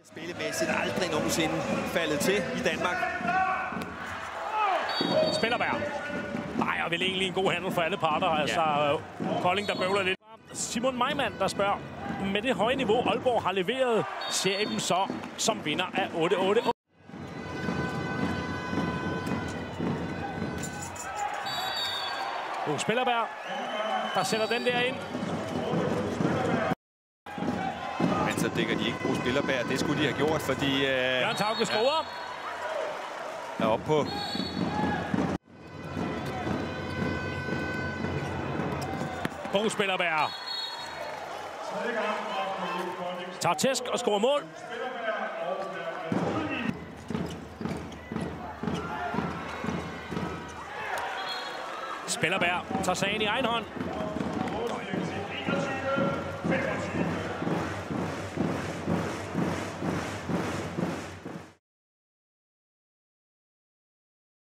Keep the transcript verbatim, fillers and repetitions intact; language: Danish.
Spillemæssigt aldrig nogensinde faldet til i Danmark. Spillerberg. Nej, og vel egentlig en god handel for alle parter. Altså, ja. Kolding, der bøvler lidt. Simon Meimann, der spørger, med det høje niveau, Aalborg har leveret, ser I dem så som vinder af otte otte? God Spillerberg, der sætter den der ind. Men så dækker de ikke på Spillerberg. Det skulle de have gjort, fordi... Øh, Jørgen Tauke scorer. Ja. Er oppe på... Bo Spillerberg. Tager tæsk og scorer mål. Spillerberg tager sagen i egen hånd.